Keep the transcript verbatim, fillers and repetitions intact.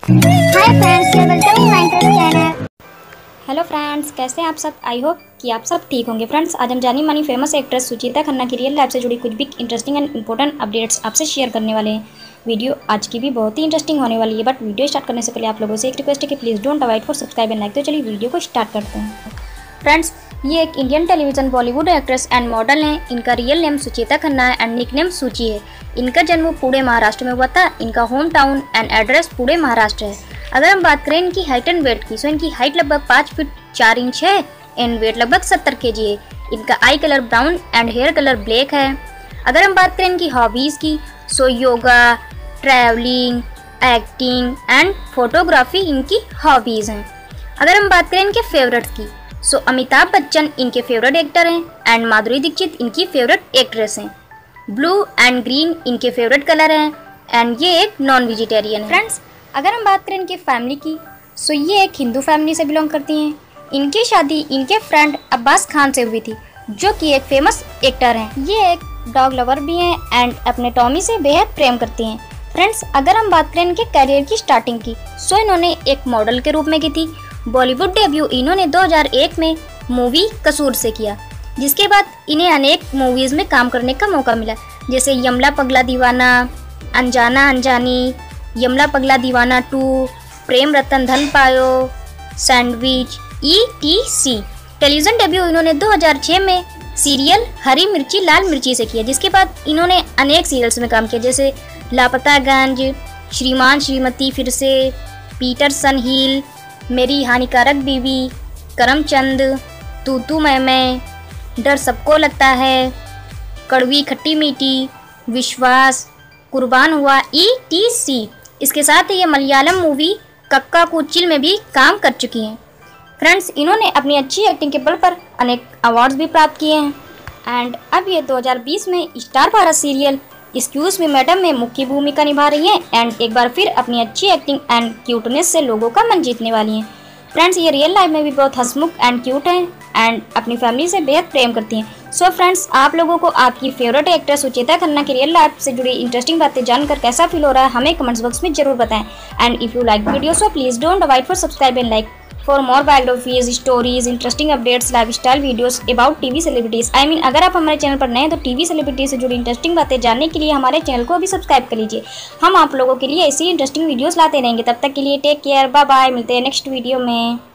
Hi friends, welcome to my channel. Hello friends, कैसे हैं आप सब। आई होप कि आप सब ठीक होंगे। फ्रेंड्स, आज हम जानी मानी फेमस एक्ट्रेस सुचिता खन्ना की रियल लाइफ से जुड़ी कुछ भी इंटरेस्टिंग एंड इंपॉर्टेंट अपडेट्स आपसे शेयर करने वाले हैं। वीडियो आज की भी बहुत ही इंटरेस्टिंग होने वाली है। बट वीडियो स्टार्ट करने से पहले आप लोगों से एक रिक्वेस्ट है कि please don't avoid for subscribe and like. तो चलिए वीडियो को स्टार्ट करते हैं। फ्रेंड्स, ये एक Indian television Bollywood actress and model हैं। इनका रियल नेम सुचिता खन्ना है एंड निक नेम सूची है। इनका जन्म पुणे महाराष्ट्र में हुआ था। इनका home town and address Pune Maharashtra है। अगर हम बात करें इनकी हाइट एंड वेट की, सो इनकी हाइट लगभग पाँच फीट चार इंच है एंड वेट लगभग सत्तर के जी है। इनका eye colour brown and hair colour black है। अगर हम बात करें इनकी हॉबीज़ की, so yoga, travelling, acting and photography इनकी हॉबीज़ हैं। अगर हम बात करें इनके फेवरेट्स की, सो अमिताभ बच्चन इनके फेवरेट एक्टर हैं एंड माधुरी दीक्षित इनकी फेवरेट एक्ट्रेस हैं। ब्लू एंड ग्रीन इनके फेवरेट कलर हैं एंड ये एक नॉन वेजिटेरियन है। फ्रेंड्स, अगर हम बात करें इनकी फैमिली की, सो ये एक हिंदू फैमिली से बिलोंग करती हैं। इनकी शादी इनके फ्रेंड अब्बास खान से हुई थी, जो कि एक फेमस एक्टर हैं। ये एक डॉग लवर भी हैं एंड अपने टॉमी से बेहद प्रेम करती हैं। फ्रेंड्स, अगर हम बात करें इनके करियर की स्टार्टिंग की, सो इन्होंने एक मॉडल के रूप में की थी। बॉलीवुड डेब्यू इन्होंने दो हज़ार एक में मूवी कसूर से किया, जिसके बाद इन्हें अनेक मूवीज़ में काम करने का मौका मिला, जैसे यमला पगला दीवाना, अनजाना अनजानी, यमला पगला दीवाना to, Prem Ratan Dhan Payo, sandwich, E T C. Television debut इन्होंने दो हज़ार छह में सीरियल हरी मिर्ची लाल मिर्ची से किया, जिसके बाद इन्होंने अनेक सीरियल्स में काम किया, जैसे लापतागंज, श्रीमान श्रीमती फिर से, पीटरसन हिल, मेरी हानिकारक बीवी, करमचंद, तू तू मैं मैं, डर सबको लगता है, कड़वी खट्टी मीठी, विश्वास, कुर्बान हुआ, ई टी सी। इसके साथ ही ये मलयालम मूवी कक्का कुचिल में भी काम कर चुकी हैं। फ्रेंड्स, इन्होंने अपनी अच्छी एक्टिंग के बल पर अनेक अवार्ड्स भी प्राप्त किए हैं एंड अब ये दो हज़ार बीस में Star Bharat serial excuse me madam में मुख्य भूमिका निभा रही हैं एंड एक बार फिर अपनी अच्छी एक्टिंग एंड क्यूटनेस से लोगों का मन जीतने वाली हैं। फ्रेंड्स, ये रियल लाइफ में भी बहुत हंसमुख एंड क्यूट हैं एंड अपनी फैमिली से बेहद प्रेम करती हैं। सो so फ्रेंड्स, आप लोगों को आपकी फेवरेट एक्ट्रेस सुचिता खन्ना की रियल लाइफ से जुड़ी इंटरेस्टिंग बातें जानकर कैसा फील हो रहा है, हमें कमेंट्स बॉक्स में जरूर बताएं। And if you like video, so please don't avoid for subscribe and like for more biographies, stories, interesting updates, lifestyle videos about TV celebrities. I mean, अगर आप हमारे चैनल पर नए हैं तो टीवी सेलिब्रिटीज से जुड़ी इंटरेस्टिंग बातें जानने के लिए हमारे चैनल को अभी सब्सक्राइब कर लीजिए। हम आप लोगों के लिए ऐसी इंटरेस्टिंग वीडियोस लाते रहेंगे। तब तक के लिए टेक केयर, बाय बाय। मिलते हैं नेक्स्ट वीडियो में।